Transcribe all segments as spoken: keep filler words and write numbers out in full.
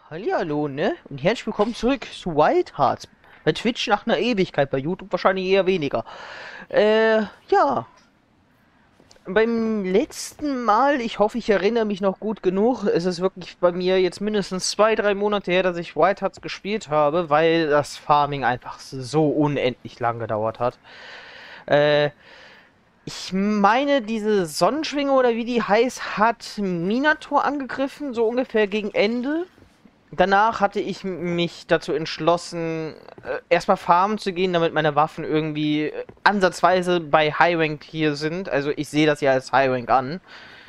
Hallihallo, ne? Und herzlich willkommen zurück zu Wild Hearts. Bei Twitch nach einer Ewigkeit, bei YouTube wahrscheinlich eher weniger. Äh, ja. Beim letzten Mal, ich hoffe, ich erinnere mich noch gut genug, ist es wirklich bei mir jetzt mindestens zwei, drei Monate her, dass ich Wild Hearts gespielt habe, weil das Farming einfach so unendlich lang gedauert hat. Äh, ich meine, diese Sonnenschwinge oder wie die heißt, hat Minator angegriffen, so ungefähr gegen Ende. Danach hatte ich mich dazu entschlossen, äh, erstmal farmen zu gehen, damit meine Waffen irgendwie äh, ansatzweise bei High Rank hier sind. Also ich sehe das ja als High Rank an.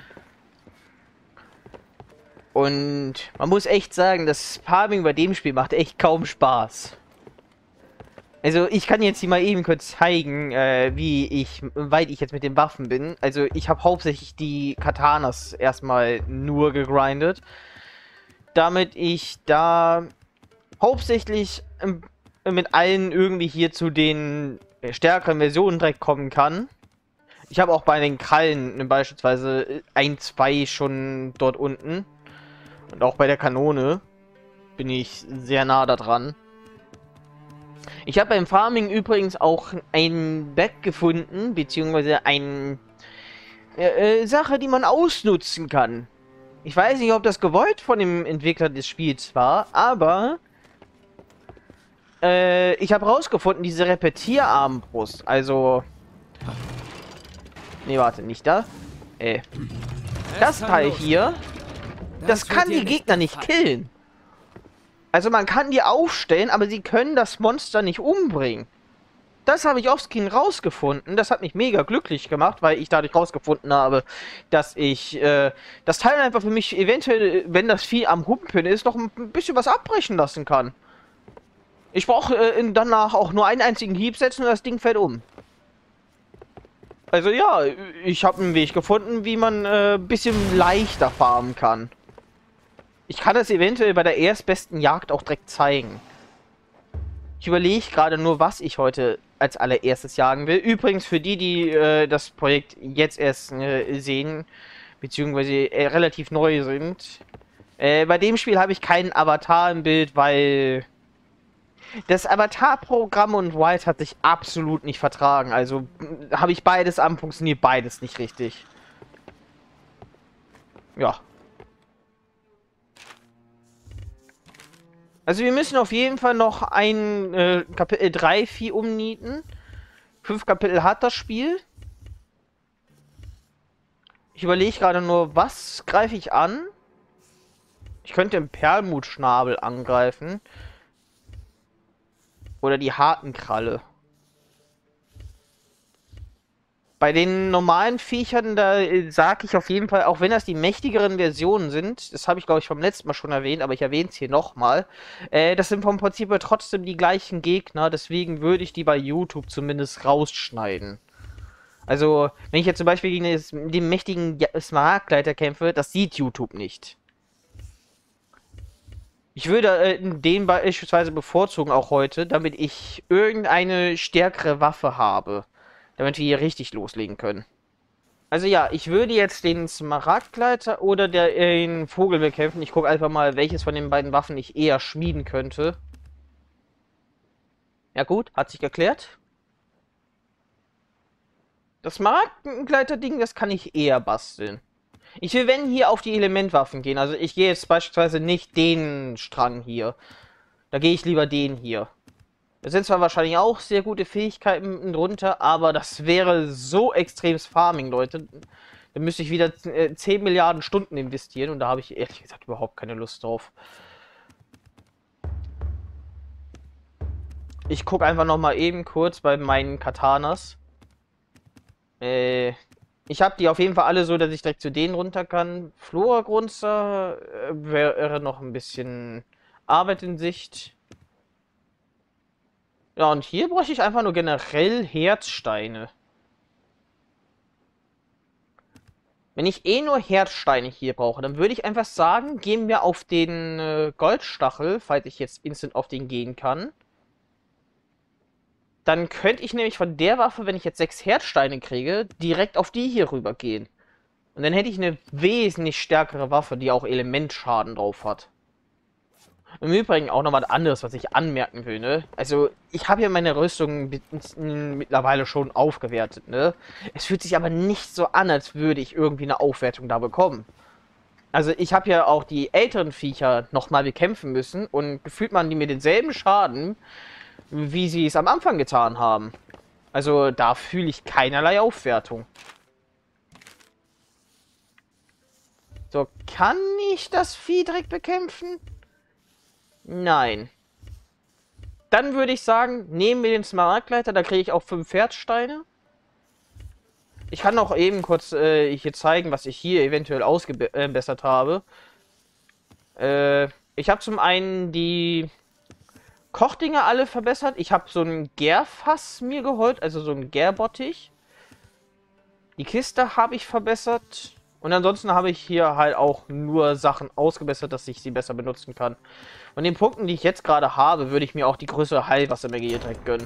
Und man muss echt sagen, das Farming bei dem Spiel macht echt kaum Spaß. Also ich kann jetzt hier mal eben kurz zeigen, äh, wie ich, weit ich jetzt mit den Waffen bin. Also ich habe hauptsächlich die Katanas erstmal nur gegrindet, damit ich da hauptsächlich ähm, mit allen irgendwie hier zu den äh, stärkeren Versionen direkt kommen kann. Ich habe auch bei den Krallen äh, beispielsweise ein, zwei schon dort unten. Und auch bei der Kanone bin ich sehr nah da dran. Ich habe beim Farming übrigens auch ein Bag gefunden, beziehungsweise eine äh, äh, Sache, die man ausnutzen kann. Ich weiß nicht, ob das gewollt von dem Entwickler des Spiels war, aber äh, ich habe rausgefunden, diese Repetierarmbrust, also... Nee, warte, nicht da. Äh, das Teil hier, das kann die Gegner nicht killen. Also man kann die aufstellen, aber sie können das Monster nicht umbringen. Das habe ich offscreen rausgefunden. Das hat mich mega glücklich gemacht, weil ich dadurch rausgefunden habe, dass ich äh, das Teil einfach für mich eventuell, wenn das Vieh am Humpeln ist, noch ein bisschen was abbrechen lassen kann. Ich brauche äh, danach auch nur einen einzigen Hieb setzen und das Ding fällt um. Also ja, ich habe einen Weg gefunden, wie man ein äh, bisschen leichter farmen kann. Ich kann das eventuell bei der erstbesten Jagd auch direkt zeigen. Ich überlege gerade nur, was ich heute als allererstes jagen will. Übrigens für die, die äh, das Projekt jetzt erst äh, sehen, beziehungsweise äh, relativ neu sind. Äh, bei dem Spiel habe ich keinen Avatar im Bild, weil das Avatar-Programm und Wild hat sich absolut nicht vertragen. Also habe ich beides an, funktioniert beides nicht richtig. Ja. Also wir müssen auf jeden Fall noch ein äh, Kapitel drei Vieh umnieten. Fünf Kapitel hat das Spiel. Ich überlege gerade nur, was greife ich an? Ich könnte den Perlmutschnabel angreifen. Oder die Hartenkralle. Bei den normalen Viechern, da äh, sage ich auf jeden Fall, auch wenn das die mächtigeren Versionen sind, das habe ich glaube ich vom letzten Mal schon erwähnt, aber ich erwähne es hier nochmal, äh, das sind vom Prinzip her trotzdem die gleichen Gegner, deswegen würde ich die bei YouTube zumindest rausschneiden. Also, wenn ich jetzt zum Beispiel gegen das, den mächtigen Smaragdleiter kämpfe, das sieht YouTube nicht. Ich würde äh, den beispielsweise bevorzugen, auch heute, damit ich irgendeine stärkere Waffe habe. Damit wir hier richtig loslegen können. Also ja, ich würde jetzt den Smaragdleiter oder der, äh, den Vogel bekämpfen. Ich gucke einfach mal, welches von den beiden Waffen ich eher schmieden könnte. Ja gut, hat sich geklärt. Das Smaragdleiter-Ding, das kann ich eher basteln. Ich will, wenn, hier auf die Elementwaffen gehen. Also ich gehe jetzt beispielsweise nicht den Strang hier. Da gehe ich lieber den hier. Das sind zwar wahrscheinlich auch sehr gute Fähigkeiten drunter, aber das wäre so extremes Farming, Leute. Da müsste ich wieder zehn Milliarden Stunden investieren und da habe ich ehrlich gesagt überhaupt keine Lust drauf. Ich gucke einfach noch mal eben kurz bei meinen Katanas. Äh, ich habe die auf jeden Fall alle so, dass ich direkt zu denen runter kann. Flora-Grunzer äh, wäre noch ein bisschen Arbeit in Sicht. Ja, und hier bräuchte ich einfach nur generell Herzsteine. Wenn ich eh nur Herzsteine hier brauche, dann würde ich einfach sagen, gehen wir auf den äh, Goldstachel, falls ich jetzt instant auf den gehen kann. Dann könnte ich nämlich von der Waffe, wenn ich jetzt sechs Herzsteine kriege, direkt auf die hier rüber gehen. Und dann hätte ich eine wesentlich stärkere Waffe, die auch Elementschaden drauf hat. Im Übrigen auch noch was anderes, was ich anmerken will, ne? Also, ich habe ja meine Rüstung mittlerweile schon aufgewertet, ne? Es fühlt sich aber nicht so an, als würde ich irgendwie eine Aufwertung da bekommen. Also, ich habe ja auch die älteren Viecher nochmal bekämpfen müssen und gefühlt machen die mir denselben Schaden, wie sie es am Anfang getan haben. Also, da fühle ich keinerlei Aufwertung. So, kann ich das Vieh direkt bekämpfen? Nein. Dann würde ich sagen, nehmen wir den Smaragdleiter, da kriege ich auch fünf Herzsteine. Ich kann auch eben kurz äh, hier zeigen, was ich hier eventuell ausgebessert habe. Äh, ich habe zum einen die Kochdinger alle verbessert. Ich habe so ein Gärfass mir geholt, also so ein Gärbottich. Die Kiste habe ich verbessert. Und ansonsten habe ich hier halt auch nur Sachen ausgebessert, dass ich sie besser benutzen kann. Von den Punkten, die ich jetzt gerade habe, würde ich mir auch die größere Heilwassermenge hier direkt gönnen.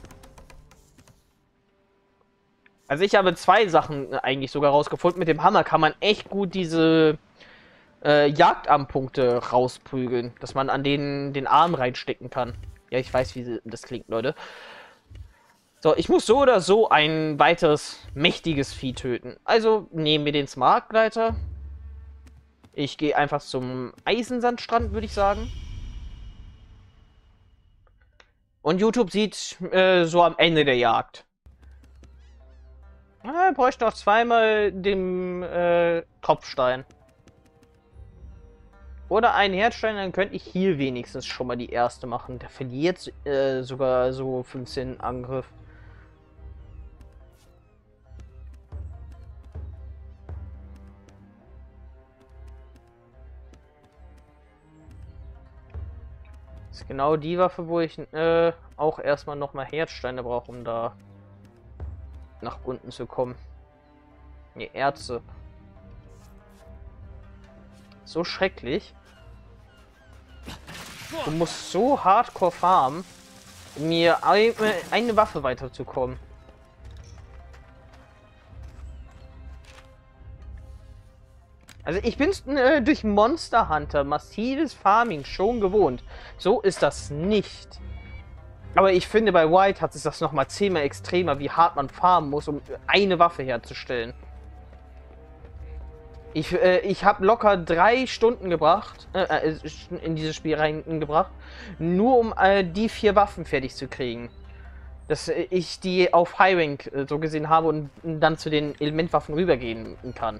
Also ich habe zwei Sachen eigentlich sogar rausgefunden. Mit dem Hammer kann man echt gut diese äh, Jagdarmpunkte rausprügeln. Dass man an denen den Arm reinstecken kann. Ja, ich weiß, wie das klingt, Leute. So, ich muss so oder so ein weiteres mächtiges Vieh töten. Also nehmen wir den Smaragdleiter. Ich gehe einfach zum Eisensandstrand, würde ich sagen. Und YouTube sieht äh, so am Ende der Jagd. Ah, bräuchte noch zweimal den äh, Kopfstein. Oder einen Herzstein, dann könnte ich hier wenigstens schon mal die erste machen. Der verliert äh, sogar so fünfzehn Angriff. Das ist genau die Waffe, wo ich äh, auch erstmal nochmal Herzsteine brauche, um da nach unten zu kommen. Ne, Erze. So schrecklich. Du musst so hardcore farmen, um mir eine, eine Waffe weiterzukommen. Also ich bin äh, durch Monster Hunter massives Farming schon gewohnt. So ist das nicht. Aber ich finde, bei White hat es das nochmal zehnmal extremer, wie hart man farmen muss, um eine Waffe herzustellen. Ich, äh, ich habe locker drei Stunden gebracht, äh, in dieses Spiel reingebracht, nur um äh, die vier Waffen fertig zu kriegen. Dass ich die auf High Rank äh, so gesehen habe und dann zu den Elementwaffen rübergehen kann.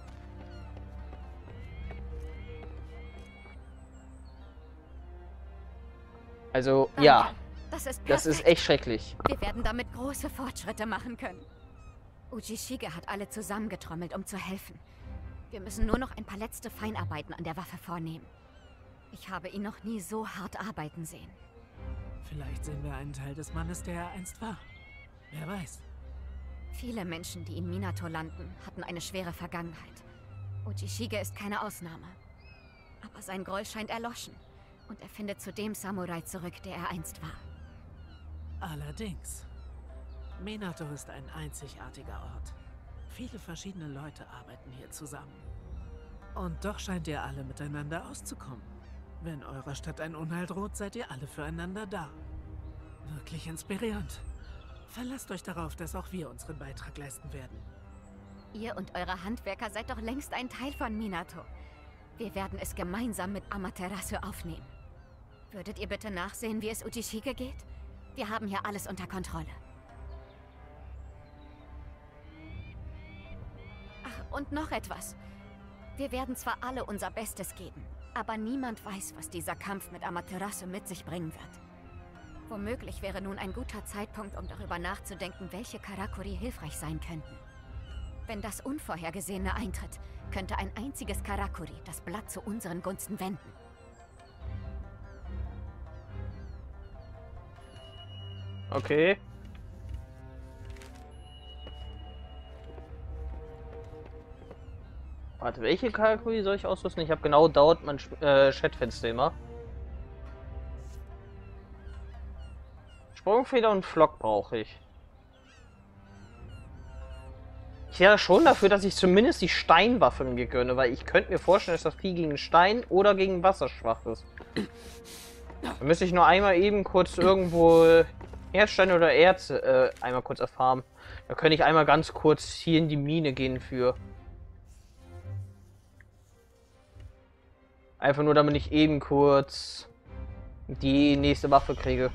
Also, Danke. ja. Das ist, das ist echt schrecklich. Wir werden damit große Fortschritte machen können. Uchishige hat alle zusammengetrommelt, um zu helfen. Wir müssen nur noch ein paar letzte Feinarbeiten an der Waffe vornehmen. Ich habe ihn noch nie so hart arbeiten sehen. Vielleicht sehen wir einen Teil des Mannes, der er einst war. Wer weiß. Viele Menschen, die in Minato landen, hatten eine schwere Vergangenheit. Uchishige ist keine Ausnahme. Aber sein Groll scheint erloschen. Und er findet zu dem Samurai zurück, der er einst war. Allerdings. Minato ist ein einzigartiger Ort. Viele verschiedene Leute arbeiten hier zusammen. Und doch scheint ihr alle miteinander auszukommen. Wenn eurer Stadt ein Unheil droht, seid ihr alle füreinander da. Wirklich inspirierend. Verlasst euch darauf, dass auch wir unseren Beitrag leisten werden. Ihr und eure Handwerker seid doch längst ein Teil von Minato. Wir werden es gemeinsam mit Amaterasu aufnehmen. Würdet ihr bitte nachsehen, wie es Uchishige geht? Wir haben hier alles unter Kontrolle. Ach, und noch etwas. Wir werden zwar alle unser Bestes geben, aber niemand weiß, was dieser Kampf mit Amaterasu mit sich bringen wird. Womöglich wäre nun ein guter Zeitpunkt, um darüber nachzudenken, welche Karakuri hilfreich sein könnten. Wenn das Unvorhergesehene eintritt, könnte ein einziges Karakuri das Blatt zu unseren Gunsten wenden. Okay. Warte, welche Karakuri soll ich ausrüsten? Ich habe genau dort mein äh, Chatfenster immer. Sprungfeder und Flock brauche ich. Ich wäre schon dafür, dass ich zumindest die Steinwaffe mir gönne, weil ich könnte mir vorstellen, dass das Vieh gegen Stein oder gegen Wasser schwach ist. Da müsste ich nur einmal eben kurz irgendwo Erzsteine oder Erz äh, einmal kurz erfahren. Da könnte ich einmal ganz kurz hier in die Mine gehen für. Einfach nur, damit ich eben kurz die nächste Waffe kriege.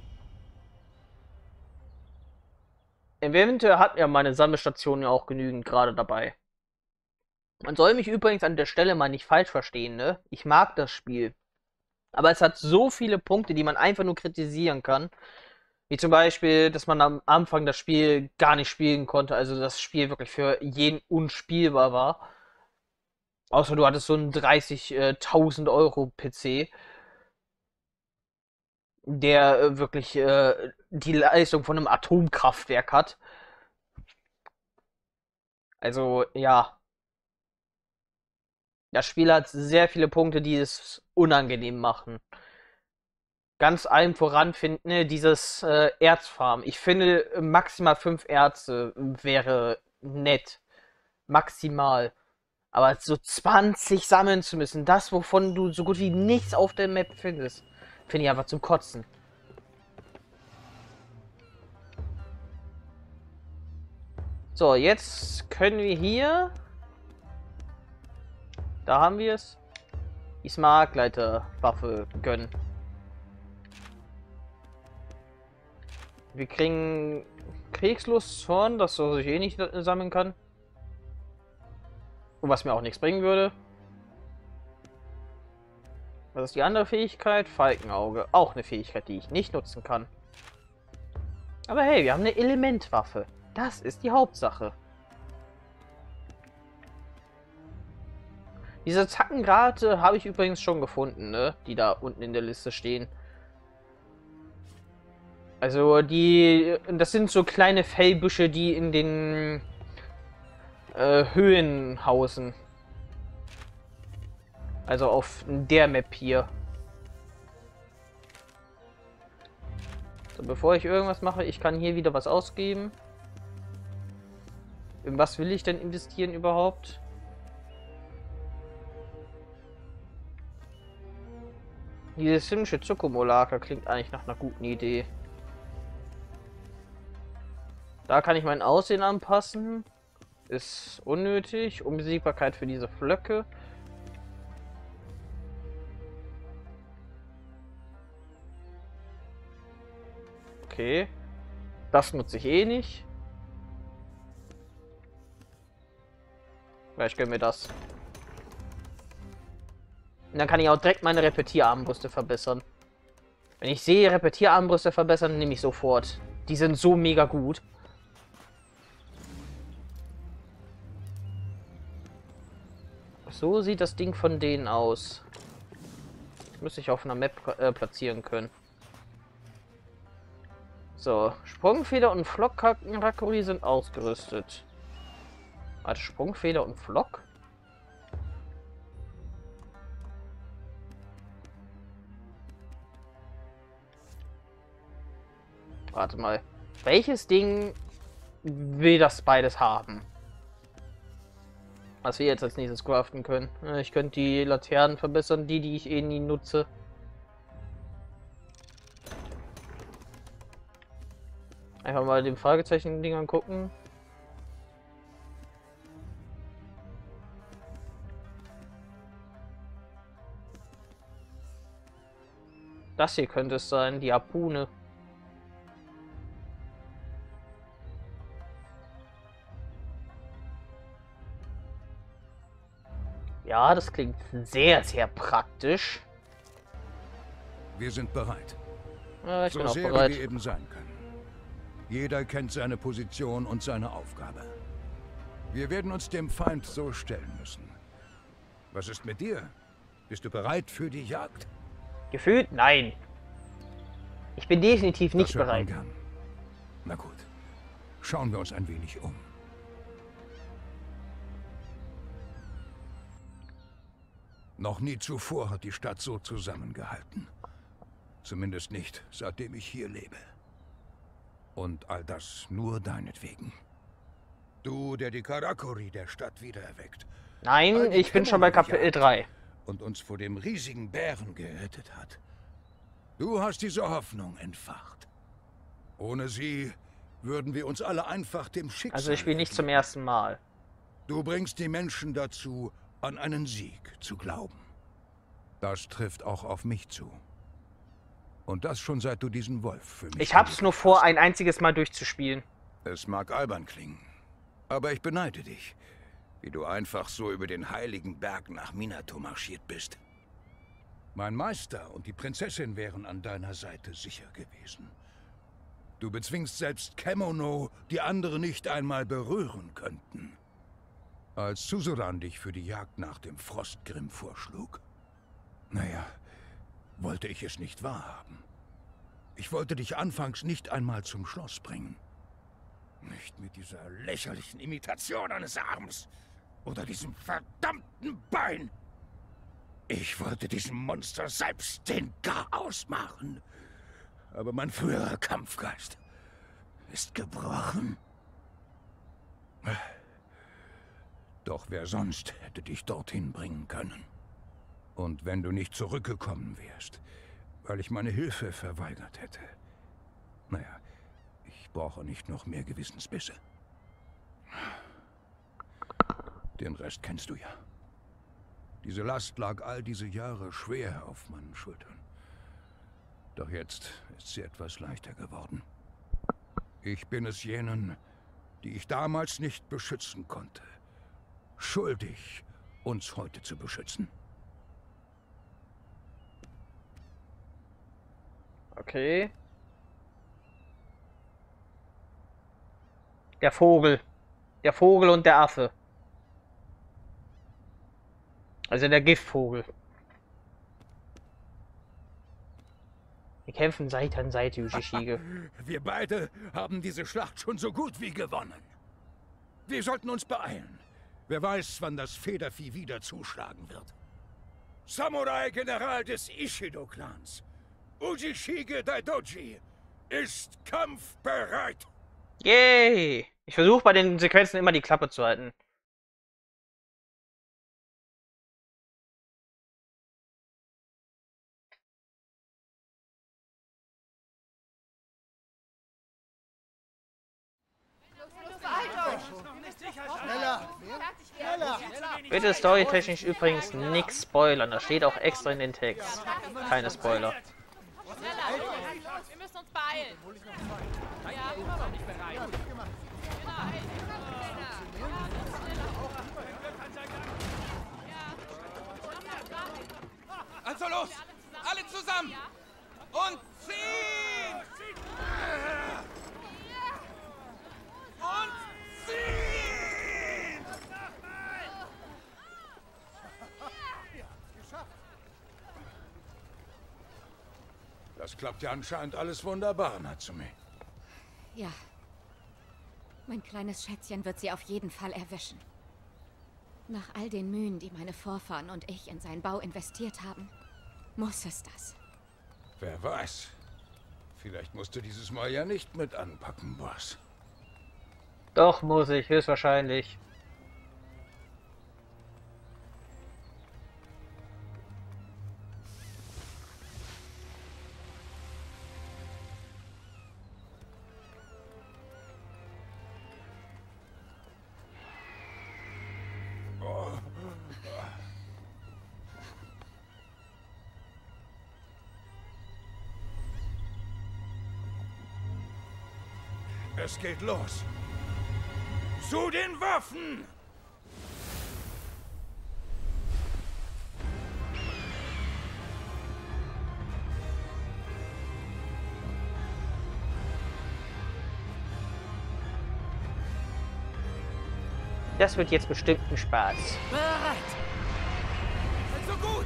Eventuell hat ja meine Sammelstation ja auch genügend gerade dabei. Man soll mich übrigens an der Stelle mal nicht falsch verstehen, ne? Ich mag das Spiel. Aber es hat so viele Punkte, die man einfach nur kritisieren kann. Wie zum Beispiel, dass man am Anfang das Spiel gar nicht spielen konnte. Also das Spiel wirklich für jeden unspielbar war. Außer du hattest so einen dreißigtausend Euro P C. Der äh, wirklich äh, die Leistung von einem Atomkraftwerk hat. Also, ja. Das Spiel hat sehr viele Punkte, die es unangenehm machen. Ganz allem voran finden, ne, dieses äh, Erzfarm. Ich finde, maximal fünf Erze wäre nett. Maximal. Aber so zwanzig sammeln zu müssen, das, wovon du so gut wie nichts auf der Map findest, finde ich einfach zum Kotzen. So, jetzt können wir hier... Da haben wir es. Die Smart-Gleiter-Waffe gönnen. Wir kriegen Kriegslust-Zorn, das so sich eh nicht sammeln kann. Und was mir auch nichts bringen würde. Was ist die andere Fähigkeit? Falkenauge. Auch eine Fähigkeit, die ich nicht nutzen kann. Aber hey, wir haben eine Elementwaffe. Das ist die Hauptsache. Diese Zackengrate habe ich übrigens schon gefunden, ne? Die da unten in der Liste stehen. Also die, das sind so kleine Fellbüsche, die in den äh, Höhen hausen. Also auf der Map hier. So, bevor ich irgendwas mache, ich kann hier wieder was ausgeben. In was will ich denn investieren überhaupt? Diese Simsche Zuckermolaka klingt eigentlich nach einer guten Idee. Da kann ich mein Aussehen anpassen. Ist unnötig. Unbesiegbarkeit für diese Flöcke. Okay. Das nutze ich eh nicht. Vielleicht gönnen wir das. Und dann kann ich auch direkt meine Repetierarmbrüste verbessern. Wenn ich sehe, Repetierarmbrüste verbessern, nehme ich sofort. Die sind so mega gut. So sieht das Ding von denen aus. Das müsste ich auf einer Map äh, platzieren können. So, Sprungfeder und Flock-Rakuri sind ausgerüstet. Warte, Sprungfeder und Flock? Warte mal. Welches Ding will das beides haben? Was wir jetzt als nächstes craften können. Ich könnte die Laternen verbessern, die, die ich eh nie nutze. Einfach mal den Fragezeichen-Ding angucken. Das hier könnte es sein, die Harpune. Ja, das klingt sehr, sehr praktisch. Wir sind bereit. Ja, ich so bin auch sehr bereit. wie wir eben sein können. Jeder kennt seine Position und seine Aufgabe. Wir werden uns dem Feind so stellen müssen. Was ist mit dir? Bist du bereit für die Jagd? Gefühlt? Nein. Ich bin definitiv nicht Das hört man bereit. gern. Na gut. Schauen wir uns ein wenig um. Noch nie zuvor hat die Stadt so zusammengehalten. Zumindest nicht, seitdem ich hier lebe. Und all das nur deinetwegen. Du, der die Karakuri der Stadt wiedererweckt. Nein, All die ich bin schon bei Kämmerer Kapitel gejagt drei. Und uns vor dem riesigen Bären gerettet hat. Du hast diese Hoffnung entfacht. Ohne sie würden wir uns alle einfach dem Schicksal... Also ich spiele nicht zum ersten Mal. Du bringst die Menschen dazu, an einen Sieg zu glauben. Das trifft auch auf mich zu. Und das schon seit du diesen Wolf für mich... Ich hab's nur vor, ein einziges Mal durchzuspielen. Es mag albern klingen, aber ich beneide dich, wie du einfach so über den heiligen Berg nach Minato marschiert bist. Mein Meister und die Prinzessin wären an deiner Seite sicher gewesen. Du bezwingst selbst Kemono, die andere nicht einmal berühren könnten. Als Suzuran dich für die Jagd nach dem Frostgrimm vorschlug. Naja, wollte ich es nicht wahrhaben. Ich wollte dich anfangs nicht einmal zum Schloss bringen. Nicht mit dieser lächerlichen Imitation eines Arms. Oder diesem verdammten Bein. Ich wollte diesem Monster selbst den Garaus machen. Aber mein früherer Kampfgeist ist gebrochen. Doch wer sonst hätte dich dorthin bringen können? Und wenn du nicht zurückgekommen wärst, weil ich meine Hilfe verweigert hätte. Naja, ich brauche nicht noch mehr Gewissensbisse. Den Rest kennst du ja. Diese Last lag all diese Jahre schwer auf meinen Schultern. Doch jetzt ist sie etwas leichter geworden. Ich bin es jenen, die ich damals nicht beschützen konnte, schuldig, uns heute zu beschützen. Okay. Der Vogel. Der Vogel und der Affe. Also der Giftvogel. Wir kämpfen Seite an Seite, Uchichige. Wir beide haben diese Schlacht schon so gut wie gewonnen. Wir sollten uns beeilen. Wer weiß, wann das Federvieh wieder zuschlagen wird. Samurai-General des Ishido-Clans, Uchichige Daidoji, ist kampfbereit. Yay! Ich versuche bei den Sequenzen immer die Klappe zu halten. Bitte storytechnisch übrigens nix spoilern. Das steht auch extra in den Text. Keine Spoiler. Wir müssen uns beeilen. Ja, immer noch nicht bereit. Also los! Alle zusammen! Und ziehen! Und ziehen! Das klappt ja anscheinend alles wunderbar, Natsume. Ja. Mein kleines Schätzchen wird sie auf jeden Fall erwischen. Nach all den Mühen, die meine Vorfahren und ich in seinen Bau investiert haben, muss es das. Wer weiß. Vielleicht musst du dieses Mal ja nicht mit anpacken, Boss. Doch, muss ich, höchstwahrscheinlich. Es geht los. Zu den Waffen! Das wird jetzt bestimmt ein Spaß. Bereit! Also gut!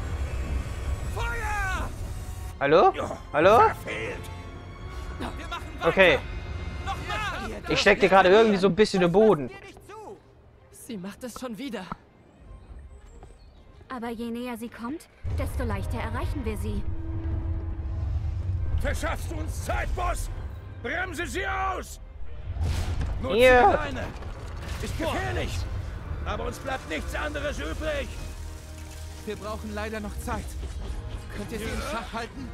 Feuer! Hallo? Ja, Hallo? verfehlt. Wir machen weiter! Okay. Nochmal! Ich steckte gerade irgendwie so ein bisschen im Boden. Sie macht es schon wieder. Aber je näher sie kommt, desto leichter erreichen wir sie. Verschaffst du uns Zeit, Boss? Bremse sie aus! Nutze Hier. die Leine. ist gefährlich. Aber uns bleibt nichts anderes übrig. Wir brauchen leider noch Zeit. Könnt ihr sie in Schach halten?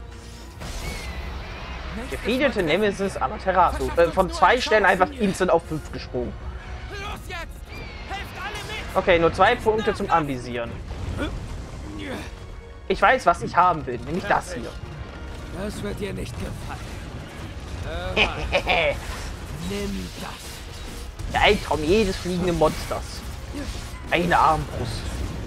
Gefeedete Nemesis Amaterasu. Äh, von zwei Stellen einfach instant auf fünf gesprungen. Los jetzt! Helft alle mit! Okay, nur zwei Punkte zum Anvisieren. Ich weiß, was ich haben will, nämlich das hier. Das wird dir nicht gefallen. Nimm das. Der Albtraum jedes fliegenden Monsters. Eine Armbrust.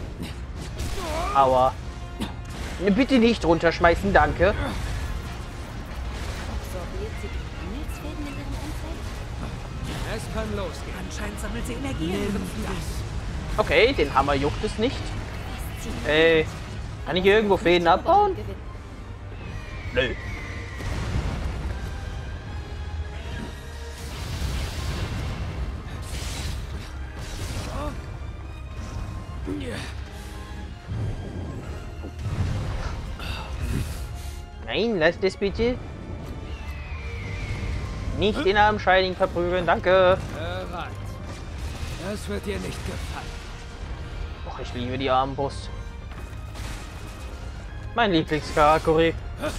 Aua. Bitte nicht runterschmeißen, danke. Absorbiert sie die Himmelsfäden in ihrem Umfeld? Es kann losgehen. Anscheinend sammelt sie Energie in ihren Flügeln. Okay, den Hammer juckt es nicht. Ey, kann ich irgendwo Fäden abbauen? Nö. Nein, lass das bitte. Nicht den armen Shining verprügeln, danke. Bereit. Das wird dir nicht gefallen. Och, ich liebe die Armbrust. Mein Lieblingskarakuri.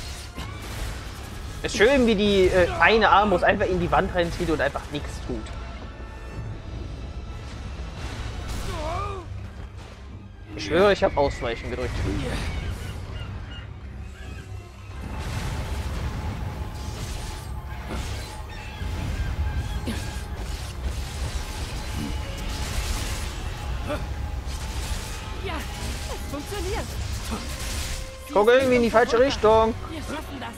Ist schön, wie die äh, eine Armbrust einfach in die Wand reinzieht und einfach nichts tut. Ich schwöre, ich habe Ausweichen gedrückt. Ja, es funktioniert. Ich gucke irgendwie in die falsche Richtung. Wir schaffen das.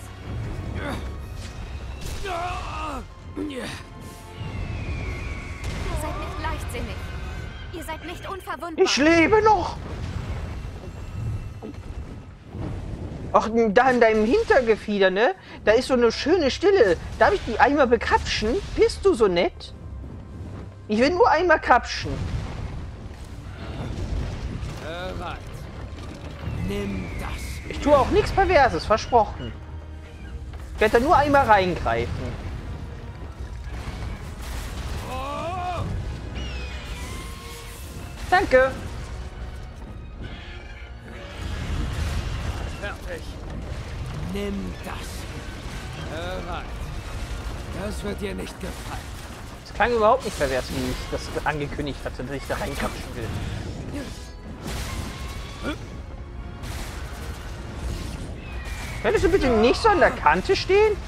Ihr seid nicht leichtsinnig. Ihr seid nicht unverwundbar. Ich lebe noch. Ach, da in deinem Hintergefieder, ne? Da ist so eine schöne Stille. Darf ich die einmal bekrapschen? Bist du so nett? Ich will nur einmal krapschen. Bereit. Nimm das. Ich tue auch nichts Perverses, versprochen. Ich werde da nur einmal reingreifen. Danke. Fertig. Nimm das. Bereit. Das wird dir nicht gefallen. Es klang überhaupt nicht pervers, wie ich das angekündigt hatte, dass ich da reinkrapschen will. Könntest du bitte nicht so an der Kante stehen?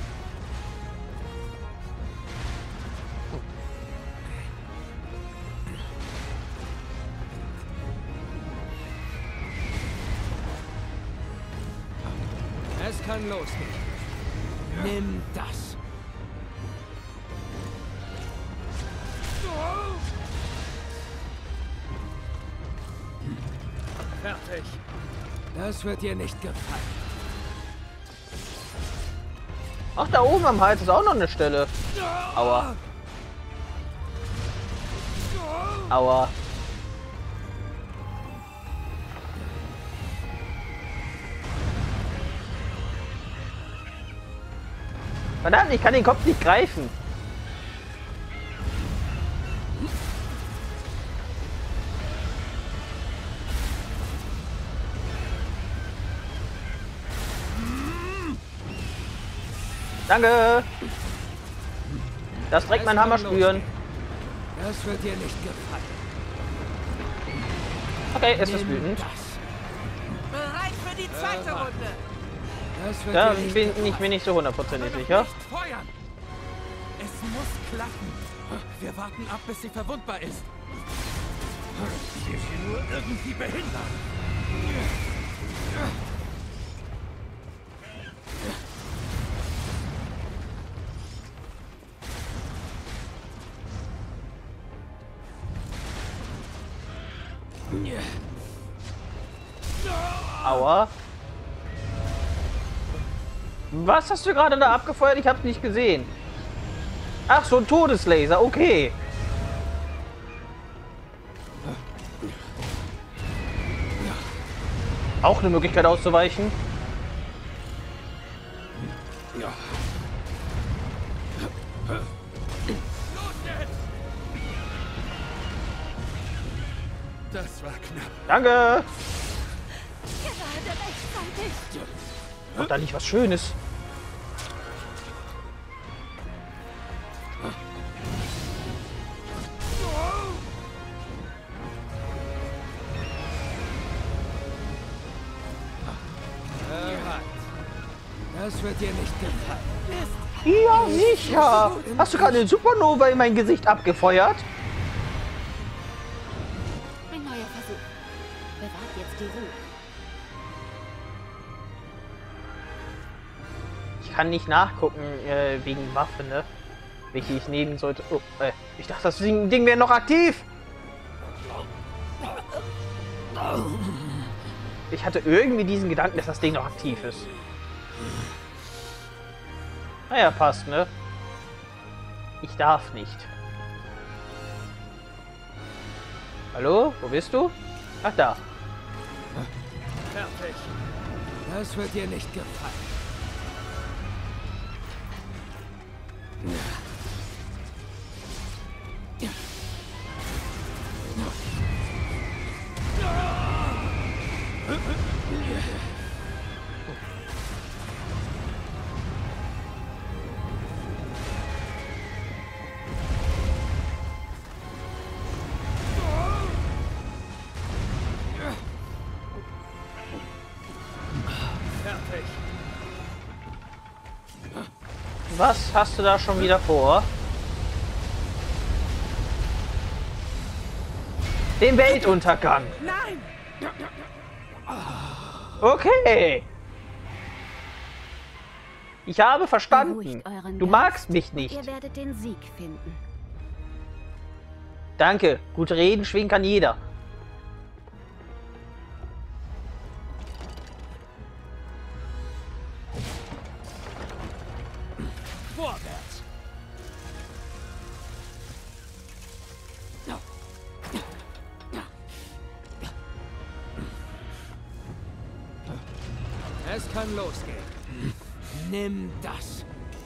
Es kann losgehen. Nimm das. Fertig. Das wird dir nicht gefallen. Ach, da oben am Hals ist auch noch eine Stelle. Aua. Aua. Verdammt, ich kann den Kopf nicht greifen. Danke. Das direkt mein Hammer spüren. Das wird dir nicht gefallen. Okay, es ist wütend. Bereit für die zweite Runde. Das wird Da dir nicht bin ich mir nicht so hundertprozentig sicher. feuern. Es muss klappen. Wir warten ab, bis sie verwundbar ist. Wir sie nur irgendwie behindern. Aua. Was hast du gerade da abgefeuert? Ich hab's nicht gesehen. Ach, so ein Todeslaser, okay. Auch eine Möglichkeit auszuweichen. Ja. Das war knapp. Danke! Gerade rechtzeitig. Macht da nicht was Schönes? Das wird dir nicht gefallen. Ja, sicher! Hast du gerade eine Supernova in mein Gesicht abgefeuert? Ein neuer Versuch. Bewahrt jetzt die Ruhe. Ich kann nicht nachgucken, äh, wegen Waffen, ne? Welche ich nehmen sollte. Oh, äh, ich dachte, das Ding, Ding wäre noch aktiv! Ich hatte irgendwie diesen Gedanken, dass das Ding noch aktiv ist. Naja, passt, ne? Ich darf nicht. Hallo? Wo bist du? Ach, da. Fertig. Das wird dir nicht gefallen. Was hast du da schon wieder vor? Den Weltuntergang. Nein! Okay. Ich habe verstanden. Beruhigt euren Du Geist. magst mich nicht. Ihr werdet den Sieg finden. Danke. Gut reden, schwingen kann jeder. Vorwärts. Es kann losgehen. Nimm das.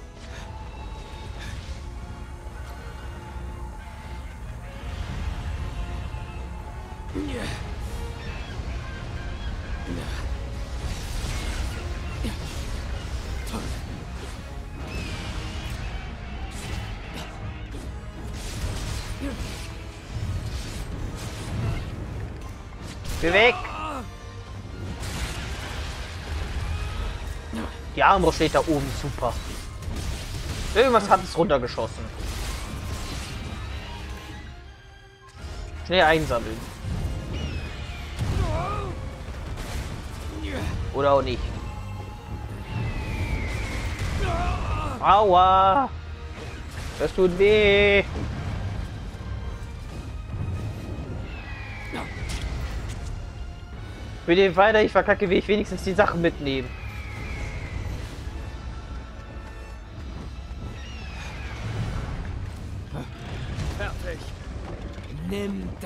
Geh weg. Die Armbrust steht da oben. Super. Irgendwas hat es runtergeschossen. Schnell einsammeln. Oder auch nicht. Aua. Das tut weh. Für den weiter ich verkacke, will ich wenigstens die Sachen mitnehmen. Fertig. Nimm das.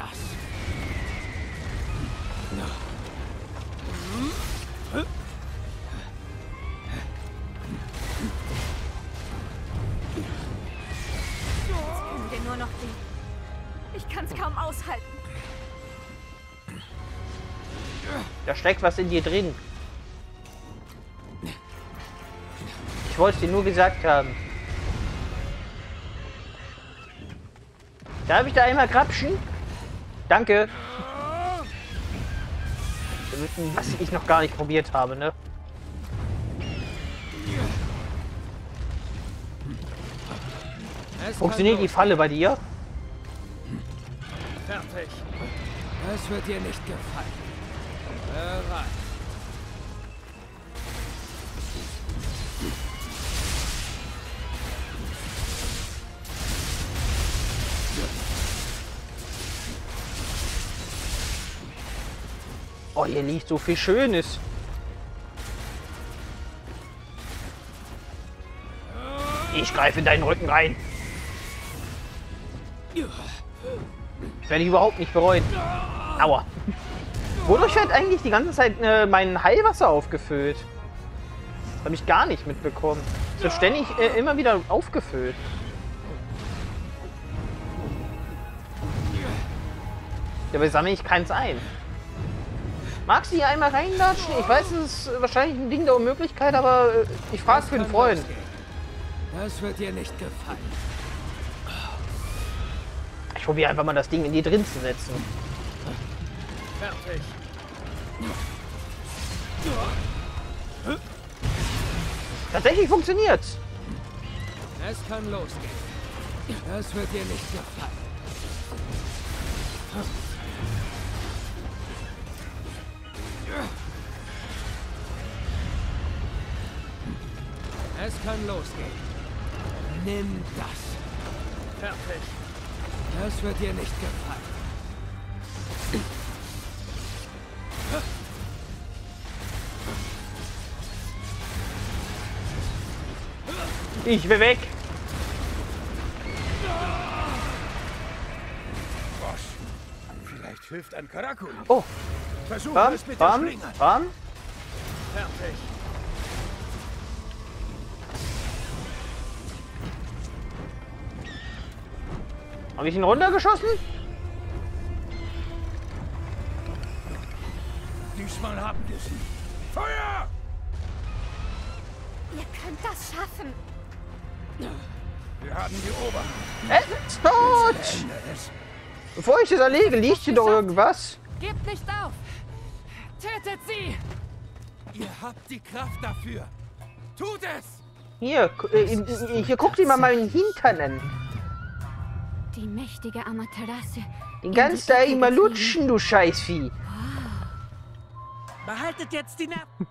Können wir nur noch die. Ich kann's kaum aushalten. Da steckt was in dir drin. Ich wollte es dir nur gesagt haben. Darf ich da einmal krapschen? Danke. Was ich noch gar nicht probiert habe, ne? Funktioniert die Falle bei dir? Fertig. Das wird dir nicht gefallen. Bereit. Oh, hier liegt so viel Schönes. Ich greife in deinen Rücken rein. Das werde ich überhaupt nicht bereuen. Aua. Wodurch wird eigentlich die ganze Zeit äh, mein Heilwasser aufgefüllt? Das habe ich gar nicht mitbekommen. Es wird ständig äh, immer wieder aufgefüllt. Dabei sammle ich keins ein. Magst du hier einmal reinlatschen? Ich weiß, es ist wahrscheinlich ein Ding der Unmöglichkeit, aber äh, ich frage für einen Freund. Das wird dir nicht gefallen. Ich probiere einfach mal das Ding in die drin zu setzen. Fertig. Tatsächlich funktioniert. Es kann losgehen. Das wird dir nicht gefallen. Es kann losgehen. Nimm das. Fertig. Das wird dir nicht gefallen. Ich will weg. Bosch, vielleicht hilft ein Karakul. Oh, Versuche bam, es mit der bam, Schlinge. bam. Fertig. Habe ich ihn runtergeschossen? Diesmal haben wir sie. Feuer! Ihr könnt das schaffen. Wir haben die Oberhand. Es ist tot! Ende es. Bevor ich das erlege, liegt hier doch irgendwas. Gebt nicht auf! Tötet sie! Ihr habt die Kraft dafür. Tut es! Hier, gu- äh, hier guckt ihr mal meinen Hintern an. Die mächtige Amaterasu. Den kannst du eigentlich mal lutschen, du Scheißvieh. Behaltet jetzt die Nerven.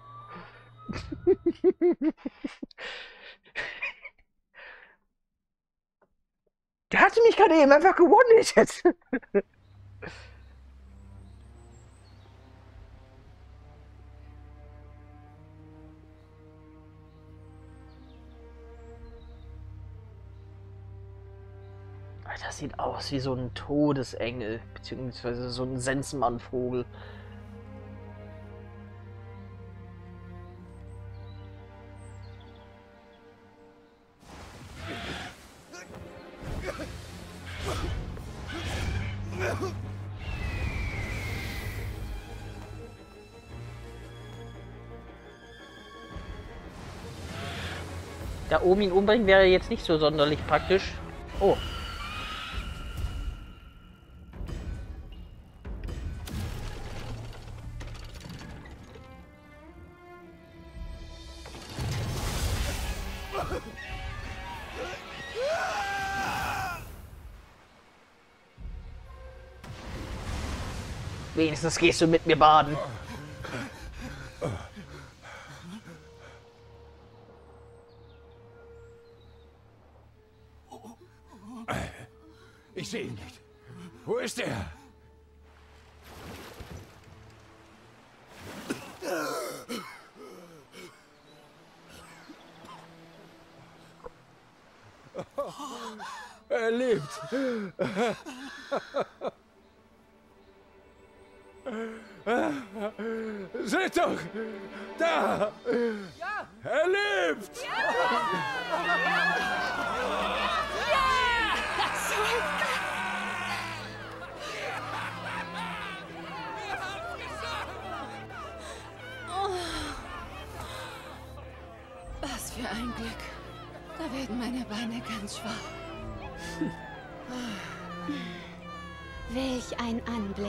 Der hatte mich gerade eben einfach gewonnen jetzt. Das sieht aus wie so ein Todesengel, beziehungsweise so ein Sensenmannvogel. Da oben ihn umbringen wäre jetzt nicht so sonderlich praktisch. Oh. Wenigstens gehst du mit mir baden. Ich sehe ihn nicht. Wo ist er? Er lebt. Seht doch! Da! Ja! Er lebt! Was für ein Glück. Da werden meine Beine ganz schwach. Welch ein Anblick.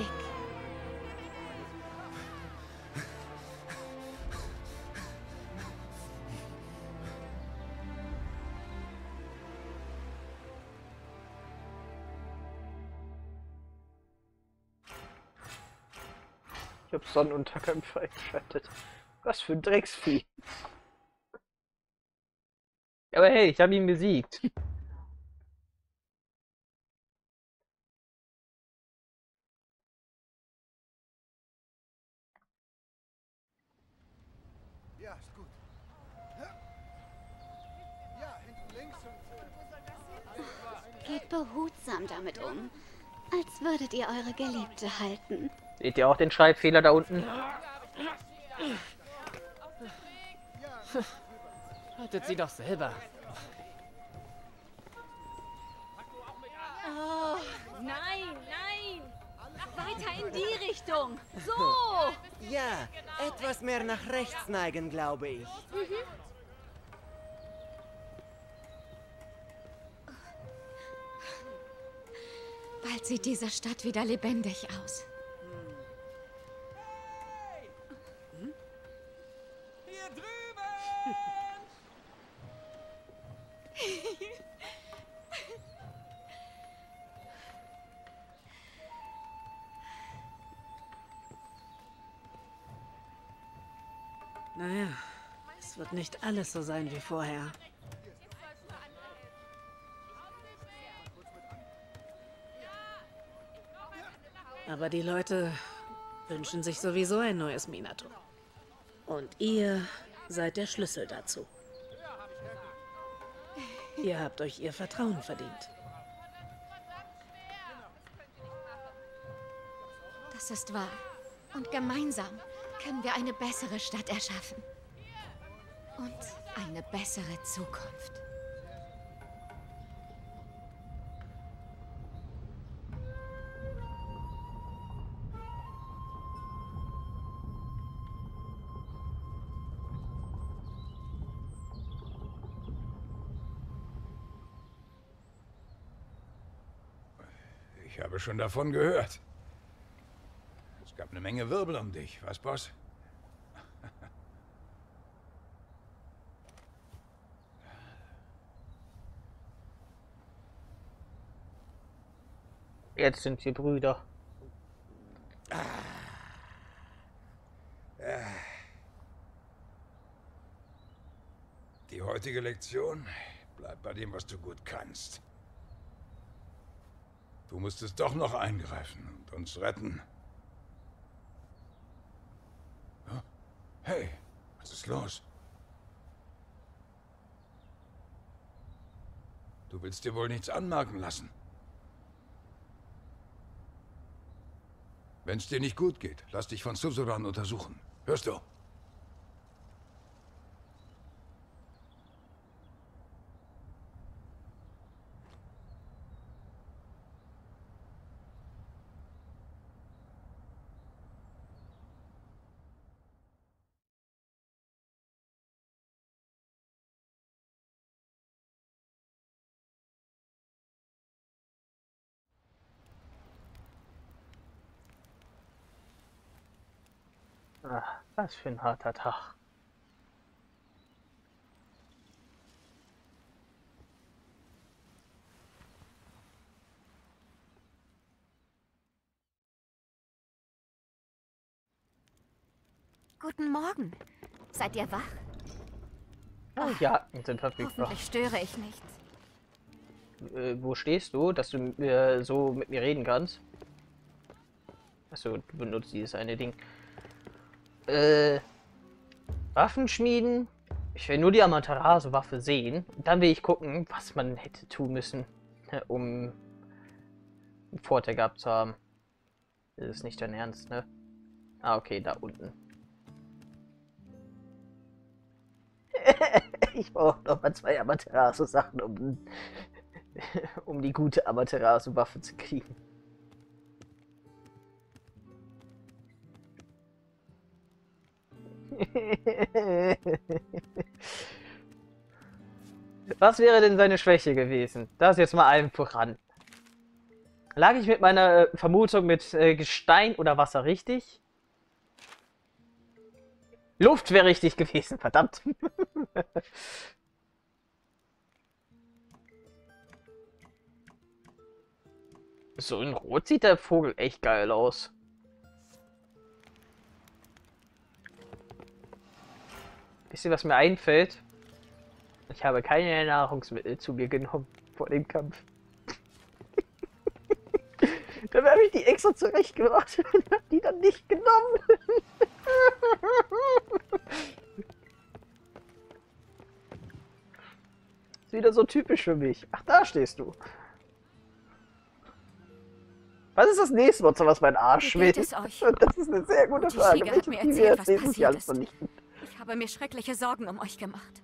Ich hab Sonnenuntergang freigeschaltet. Was für ein Drecksvieh. Aber hey, ich habe ihn besiegt. Ja, ist gut. Ja, hinten links und... Geht behutsam damit um. Als würdet ihr eure Geliebte halten. Seht ihr auch den Schreibfehler da unten? Haltet sie doch selber. Oh, nein, nein! Weiter in die Richtung. So. Ja, etwas mehr nach rechts neigen, glaube ich. Bald sieht diese Stadt wieder lebendig aus. Hier drüben! Naja, es wird nicht alles so sein wie vorher. Aber die Leute wünschen sich sowieso ein neues Minato. Und ihr seid der Schlüssel dazu. Ihr habt euch ihr Vertrauen verdient. Das ist wahr. Und gemeinsam können wir eine bessere Stadt erschaffen. Und eine bessere Zukunft. Ich habe schon davon gehört. Es gab eine Menge Wirbel um dich, was, Boss? Jetzt sind wir Brüder. Die heutige Lektion: Bleib bei dem, was du gut kannst. Du musstest doch noch eingreifen und uns retten. Hey, was ist los? Du willst dir wohl nichts anmerken lassen. Wenn es dir nicht gut geht, lass dich von Suzuran untersuchen. Hörst du? Ach, was für ein harter Tag. Guten Morgen. Seid ihr wach? Oh, Jagden sind verfügbar. Hoffentlich störe ich nicht. Äh, wo stehst du, dass du äh, so mit mir reden kannst? Achso, du benutzt dieses eine Ding. Äh, Waffen schmieden. Ich will nur die Amaterasu-Waffe sehen. Dann will ich gucken, was man hätte tun müssen, um einen Vorteil gehabt zu haben. Das ist nicht dein Ernst, ne? Ah, okay, da unten. Ich brauche noch mal zwei Amaterasu-Sachen, um, um die gute Amaterasu-Waffe zu kriegen. Was wäre denn seine Schwäche gewesen? Das jetzt mal allen voran. Lag ich mit meiner äh, Vermutung mit äh, Gestein oder Wasser richtig? Luft wäre richtig gewesen, verdammt. So in Rot sieht der Vogel echt geil aus. Wisst ihr, was mir einfällt? Ich habe keine Nahrungsmittel zu mir genommen vor dem Kampf. Dann habe ich die extra zurechtgemacht und habe die dann nicht genommen. Ist wieder so typisch für mich. Ach, da stehst du. Was ist das nächste Monster, was mein Arsch Wie geht will? es euch? Das ist eine sehr gute Die Frage. Fliege hat mir Welche erzählt, was Tiere passiert alles ist. vernichten? Ich habe mir schreckliche Sorgen um euch gemacht.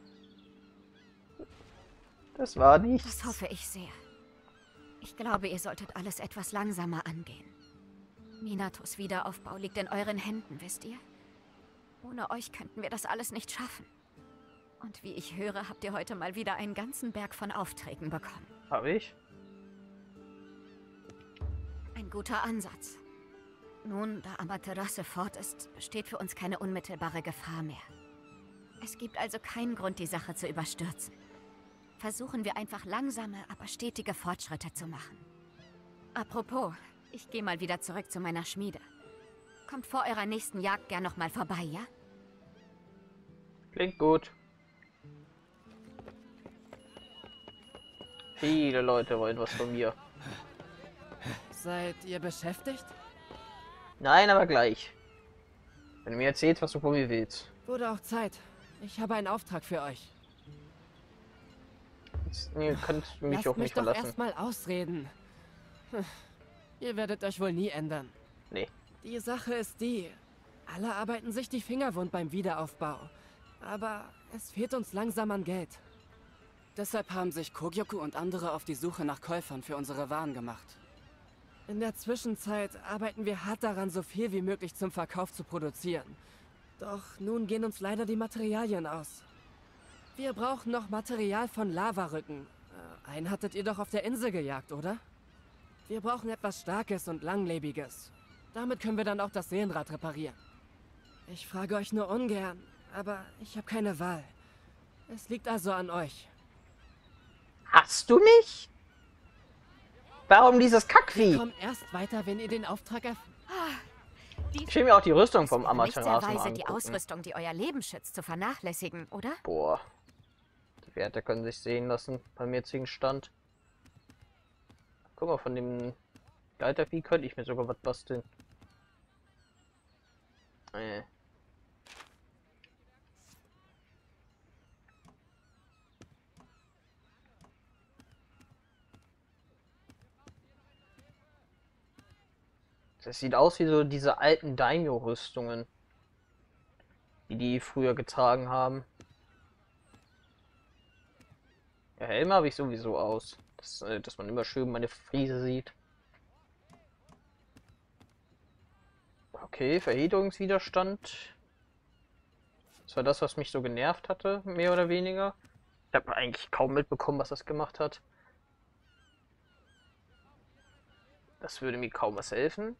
Das war nichts. Das hoffe ich sehr. Ich glaube, ihr solltet alles etwas langsamer angehen. Minatos Wiederaufbau liegt in euren Händen, wisst ihr? Ohne euch könnten wir das alles nicht schaffen. Und wie ich höre, habt ihr heute mal wieder einen ganzen Berg von Aufträgen bekommen. Habe ich? Ein guter Ansatz. Nun, da Amaterasu fort ist, besteht für uns keine unmittelbare Gefahr mehr. Es gibt also keinen Grund, die Sache zu überstürzen. Versuchen wir einfach langsame, aber stetige Fortschritte zu machen. Apropos, ich gehe mal wieder zurück zu meiner Schmiede. Kommt vor eurer nächsten Jagd gern noch mal vorbei, ja? Klingt gut. Viele Leute wollen was von mir. Seid ihr beschäftigt? Nein, aber gleich. Wenn du mir erzählst, was du von mir willst. Wurde auch Zeit. Ich habe einen Auftrag für euch. Jetzt, ihr könnt mich Lasst auch mich nicht doch verlassen. erstmal ausreden. Hm. Ihr werdet euch wohl nie ändern. Nee. Die Sache ist die, alle arbeiten sich die Finger wund beim Wiederaufbau. Aber es fehlt uns langsam an Geld. Deshalb haben sich Kogyoku und andere auf die Suche nach Käufern für unsere Waren gemacht. In der Zwischenzeit arbeiten wir hart daran, so viel wie möglich zum Verkauf zu produzieren. Doch nun gehen uns leider die Materialien aus. Wir brauchen noch Material von Lavarücken. Äh, einen hattet ihr doch auf der Insel gejagt, oder? Wir brauchen etwas Starkes und Langlebiges. Damit können wir dann auch das Seelenrad reparieren. Ich frage euch nur ungern, aber ich habe keine Wahl. Es liegt also an euch. Hast du mich? Warum dieses Kackvieh? Kommt erst weiter, wenn ihr den Auftrag erf... Ich will mir auch die Rüstung vom Es wäre nicht sehr Amaterasu mal weise, die angucken. Ausrüstung, die euer Leben schützt, zu vernachlässigen, oder? Boah. Die Werte können sich sehen lassen beim jetzigen Stand. Guck mal, von dem Gleitervieh könnte ich mir sogar was basteln. Äh. Das sieht aus wie so diese alten Daimyo-Rüstungen, die die früher getragen haben. Ja, Helme habe ich sowieso aus, dass, äh, dass man immer schön meine Friese sieht. Okay, Verheerungswiderstand. Das war das, was mich so genervt hatte, mehr oder weniger. Ich habe eigentlich kaum mitbekommen, was das gemacht hat. Das würde mir kaum was helfen.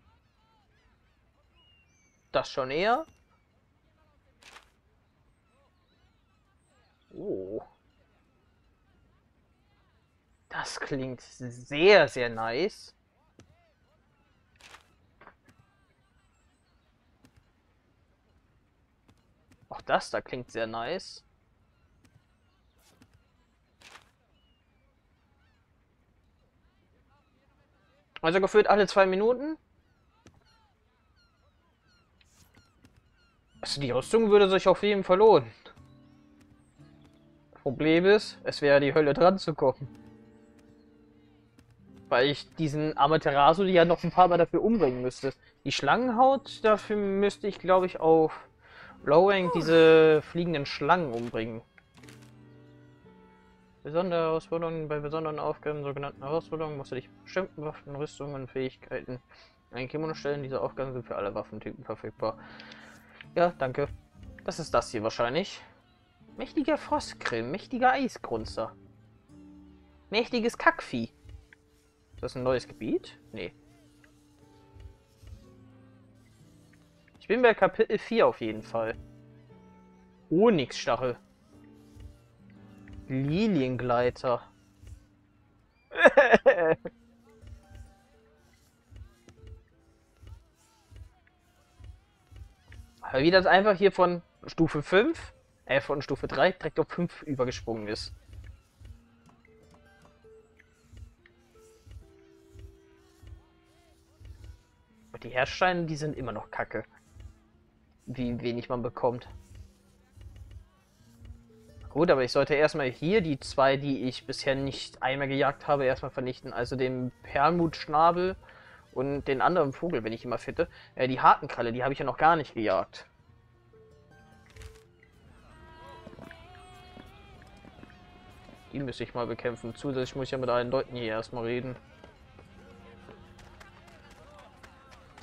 Das schon eher. Oh. Das klingt sehr, sehr nice. Auch das da klingt sehr nice. Also gefühlt alle zwei Minuten. Also die Rüstung würde sich auf jeden Fall lohnen. Problem ist, es wäre die Hölle dran zu kommen. Weil ich diesen Amaterasu ja noch ein paar Mal dafür umbringen müsste. Die Schlangenhaut, dafür müsste ich, glaube ich, auf Low Rank diese fliegenden Schlangen umbringen. Besondere Herausforderungen bei besonderen Aufgaben, sogenannten Herausforderungen, musst du dich bestimmten Waffen, Rüstungen und Fähigkeiten ein Kimono stellen. Diese Aufgaben sind für alle Waffentypen verfügbar. Ja, danke. Das ist das hier wahrscheinlich. Mächtiger Frostgrill, mächtiger Eisgrunzer. Mächtiges Kackvieh. Ist das ein neues Gebiet? Nee. Ich bin bei Kapitel vier auf jeden Fall. Onyxstachel. Liliengleiter. Aber wie das einfach hier von Stufe fünf, äh, von Stufe drei direkt auf fünf übergesprungen ist. Und die Herzsteine, die sind immer noch kacke. Wie wenig man bekommt. Gut, aber ich sollte erstmal hier die zwei, die ich bisher nicht einmal gejagt habe, erstmal vernichten. Also den Perlmutschnabel und den anderen Vogel, wenn ich ihn mal finde. Äh, die Hakenkralle, die habe ich ja noch gar nicht gejagt. Die müsste ich mal bekämpfen. Zusätzlich muss ich ja mit allen Leuten hier erstmal reden.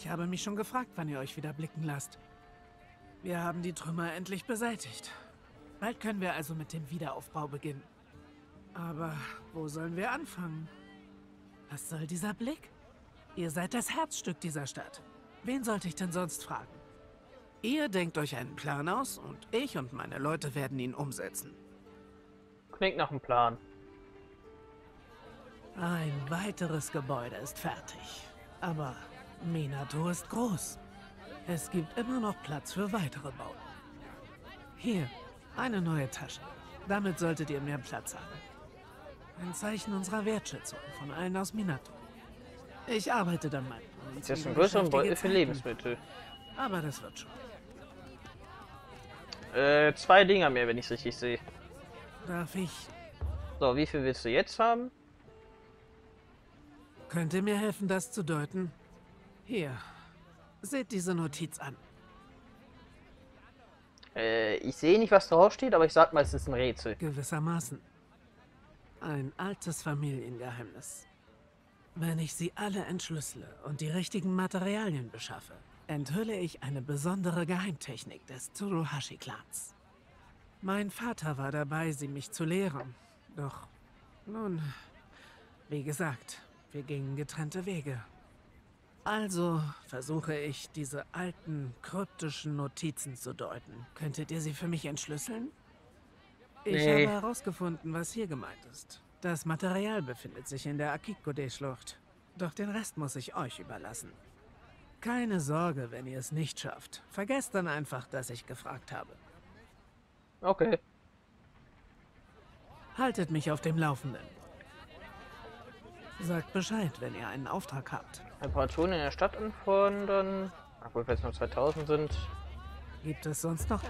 Ich habe mich schon gefragt, wann ihr euch wieder blicken lasst. Wir haben die Trümmer endlich beseitigt. Bald können wir also mit dem Wiederaufbau beginnen. Aber wo sollen wir anfangen? Was soll dieser Blick? Ihr seid das Herzstück dieser Stadt. Wen sollte ich denn sonst fragen? Ihr denkt euch einen Plan aus und ich und meine Leute werden ihn umsetzen. Klingt nach einem Plan. Ein weiteres Gebäude ist fertig. Aber Minato ist groß. Es gibt immer noch Platz für weitere Bauten. Hier, eine neue Tasche. Damit solltet ihr mehr Platz haben. Ein Zeichen unserer Wertschätzung von allen aus Minato. Ich arbeite dann mal. Das ist ein größerer Beutel für Lebensmittel. Aber das wird schon. Äh, zwei Dinger mehr, wenn ich es richtig sehe. Darf ich? So, wie viel willst du jetzt haben? Könnt ihr mir helfen, das zu deuten? Hier. Seht diese Notiz an. Äh, ich sehe nicht, was draufsteht, aber ich sag mal, es ist ein Rätsel. Gewissermaßen. Ein altes Familiengeheimnis. Wenn ich sie alle entschlüssele und die richtigen Materialien beschaffe, enthülle ich eine besondere Geheimtechnik des Tsuruhashi-Clans. Mein Vater war dabei, sie mich zu lehren. Doch, nun, wie gesagt, wir gingen getrennte Wege. Also versuche ich, diese alten, kryptischen Notizen zu deuten. Könntet ihr sie für mich entschlüsseln? Ich Nee. habe herausgefunden, was hier gemeint ist. Das Material befindet sich in der Akikode-Schlucht. Doch den Rest muss ich euch überlassen. Keine Sorge, wenn ihr es nicht schafft. Vergesst dann einfach, dass ich gefragt habe. Okay. Haltet mich auf dem Laufenden. Sagt Bescheid, wenn ihr einen Auftrag habt. Reparaturen in der Stadt anfordern. Obwohl, wenn es nur zweitausend sind. Gibt es sonst noch?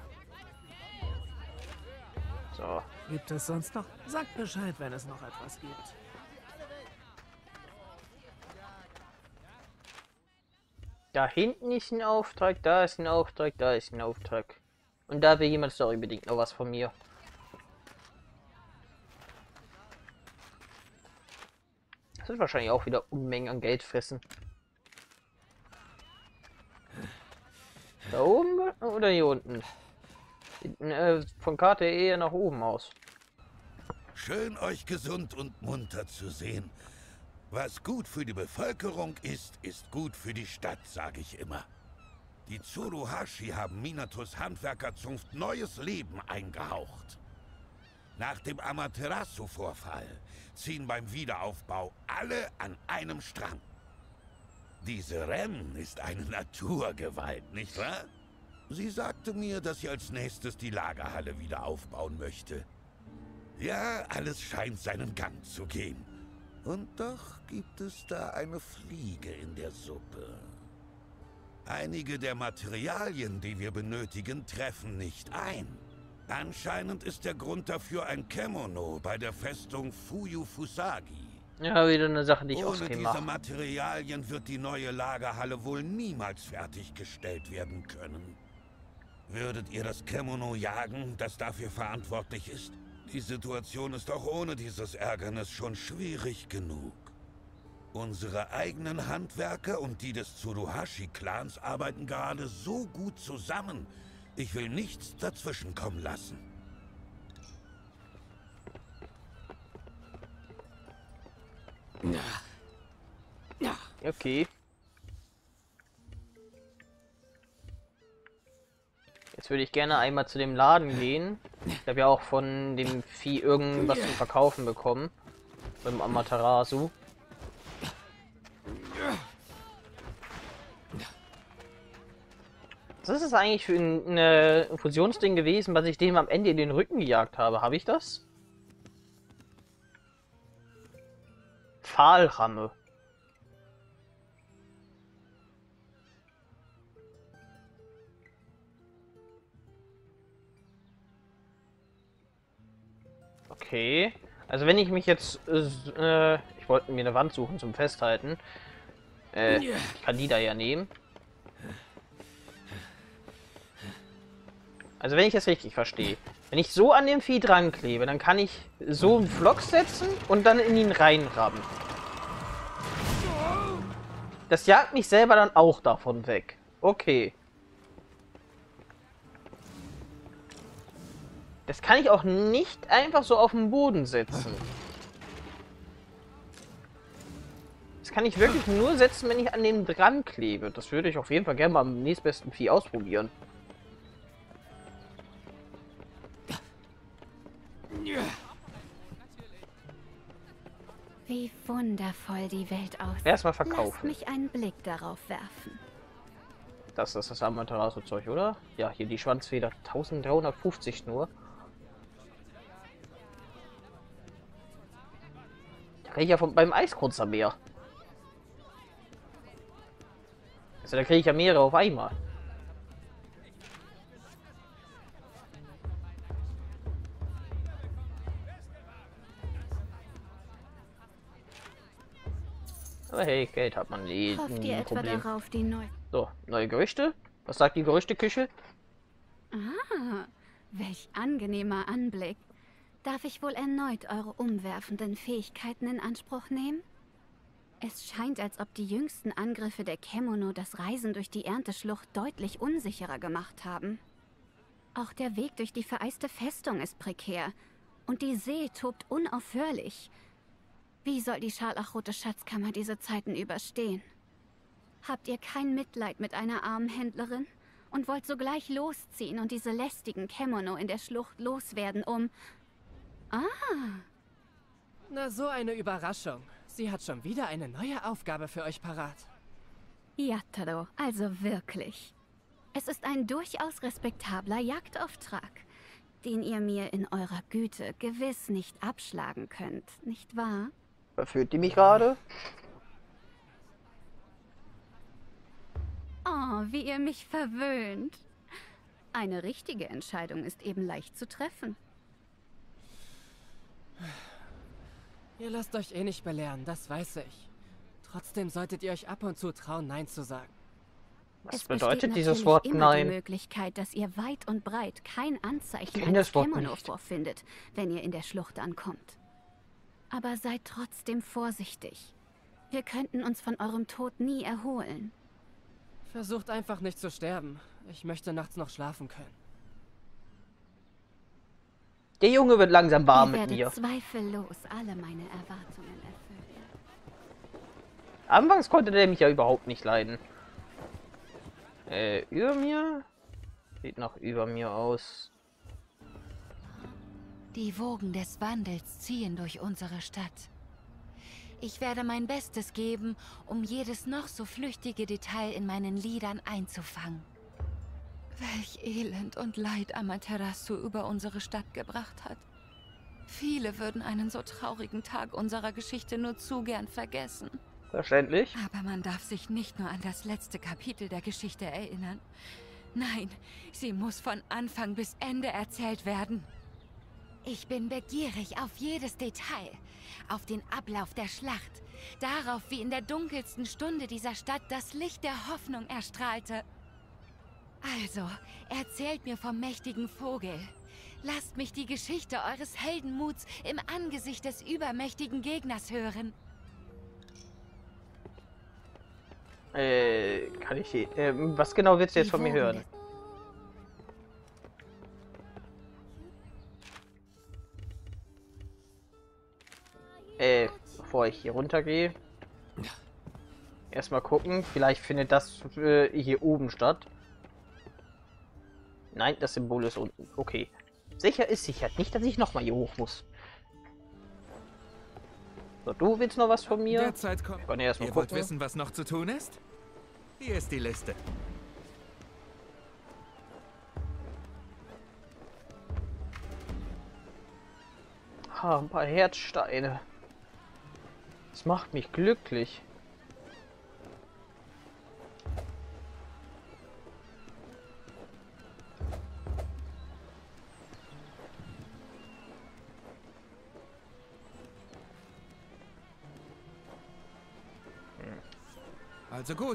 So. Gibt es sonst noch? Sagt Bescheid, wenn es noch etwas gibt. Da hinten ist ein Auftrag, da ist ein Auftrag, da ist ein Auftrag. Und da will jemand storybedingt noch was von mir. Das wird wahrscheinlich auch wieder Unmengen an Geld fressen. Da oben oder hier unten? Äh, von Karte eher nach oben aus. Schön, euch gesund und munter zu sehen. Was gut für die Bevölkerung ist, ist gut für die Stadt, sage ich immer. Die Tsuruhashi haben Minatos Handwerkerzunft neues Leben eingehaucht. Nach dem Amaterasu-Vorfall ziehen beim Wiederaufbau alle an einem Strang. Diese Ren ist eine Naturgewalt, nicht wahr? Sie sagte mir, dass sie als nächstes die Lagerhalle wieder aufbauen möchte. Ja, alles scheint seinen Gang zu gehen. Und doch gibt es da eine Fliege in der Suppe. Einige der Materialien, die wir benötigen, treffen nicht ein. Anscheinend ist der Grund dafür ein Kemono bei der Festung Fuyufusagi. Ja, wieder eine Sache, die ich Ohne ausgeben diese mache. Materialien wird die neue Lagerhalle wohl niemals fertiggestellt werden können. Würdet ihr das Kemono jagen, das dafür verantwortlich ist? Die Situation ist auch ohne dieses Ärgernis schon schwierig genug. Unsere eigenen Handwerker und die des Tsuruhashi-Clans arbeiten gerade so gut zusammen. Ich will nichts dazwischenkommen lassen. Okay. Jetzt würde ich gerne einmal zu dem Laden gehen. Ich habe ja auch von dem Vieh irgendwas zum Verkaufen bekommen. Beim Amaterasu. Was ist das eigentlich für ein äh, Fusionsding gewesen, was ich dem am Ende in den Rücken gejagt habe? Habe ich das? Pfahlramme. Okay. Also wenn ich mich jetzt... Äh, ich wollte mir eine Wand suchen zum Festhalten. Äh, ich kann die da ja nehmen. Also wenn ich das richtig verstehe. Wenn ich so an dem Vieh dran klebe, dann kann ich so einen Flock setzen und dann in ihn reinraben. Das jagt mich selber dann auch davon weg. Okay. Das kann ich auch nicht einfach so auf den Boden setzen. Das kann ich wirklich nur setzen, wenn ich an dem dran klebe. Das würde ich auf jeden Fall gerne mal am nächstbesten Vieh ausprobieren. Wie wundervoll die Welt aussieht. Erstmal verkaufen. Lasst mich einen Blick darauf werfen. Das ist das Amaterasu-Zeug, oder? Ja, hier die Schwanzfeder. dreizehnhundertfünfzig nur. Da kriege ich ja vom, beim Eiskrunzer mehr. Also da kriege ich ja mehrere auf einmal. Aber hey, Geld hat man nie. Hofft ihr etwa Problem. darauf, die neu... So, neue Gerüchte? Was sagt die Gerüchteküche? Ah, welch angenehmer Anblick. Darf ich wohl erneut eure umwerfenden Fähigkeiten in Anspruch nehmen? Es scheint, als ob die jüngsten Angriffe der Kemono das Reisen durch die Ernteschlucht deutlich unsicherer gemacht haben. Auch der Weg durch die vereiste Festung ist prekär und die See tobt unaufhörlich. Wie soll die scharlachrote Schatzkammer diese Zeiten überstehen? Habt ihr kein Mitleid mit einer armen Händlerin und wollt sogleich losziehen und diese lästigen Kemono in der Schlucht loswerden, um... Ah! Na, so eine Überraschung. Sie hat schon wieder eine neue Aufgabe für euch parat. Yataro, also wirklich. Es ist ein durchaus respektabler Jagdauftrag, den ihr mir in eurer Güte gewiss nicht abschlagen könnt, nicht wahr? Verführt die mich gerade? Oh, wie ihr mich verwöhnt. Eine richtige Entscheidung ist eben leicht zu treffen. Ihr lasst euch eh nicht belehren, das weiß ich. Trotzdem solltet ihr euch ab und zu trauen, Nein zu sagen. Was es bedeutet dieses natürlich Wort immer Nein? Die Möglichkeit, dass ihr weit und breit kein Anzeichen Ich kenn eines das Wort Kemono nicht. vorfindet, wenn ihr in der Schlucht ankommt. Aber seid trotzdem vorsichtig. Wir könnten uns von eurem Tod nie erholen. Versucht einfach nicht zu sterben. Ich möchte nachts noch schlafen können. Der Junge wird langsam warm ihr mit werdet mir. zweifellos alle meine Erwartungen erfüllen. Anfangs konnte der mich ja überhaupt nicht leiden. Äh, über mir? Sieht noch über mir aus. Die Wogen des Wandels ziehen durch unsere Stadt. Ich werde mein Bestes geben, um jedes noch so flüchtige Detail in meinen Liedern einzufangen. Welch Elend und Leid Amaterasu über unsere Stadt gebracht hat. Viele würden einen so traurigen Tag unserer Geschichte nur zu gern vergessen. Verständlich. Aber man darf sich nicht nur an das letzte Kapitel der Geschichte erinnern. Nein, sie muss von Anfang bis Ende erzählt werden. Ich bin begierig auf jedes Detail, auf den Ablauf der Schlacht, darauf, wie in der dunkelsten Stunde dieser Stadt das Licht der Hoffnung erstrahlte. Also, erzählt mir vom mächtigen Vogel. Lasst mich die Geschichte eures Heldenmuts im Angesicht des übermächtigen Gegners hören. Äh, kann ich die, äh, was genau willst du jetzt von mir hören? Äh, bevor ich hier runter gehe. Erstmal gucken, vielleicht findet das äh, hier oben statt. Nein, das Symbol ist unten. Okay. Sicher ist sicher. Nicht, dass ich nochmal hier hoch muss. So, du willst noch was von mir? Der Zeit kommt. Ja erst mal Ihr gucken. wollt wissen, was noch zu tun ist? Hier ist die Liste. Ah, ein paar Herzsteine. Das macht mich glücklich. Also gut.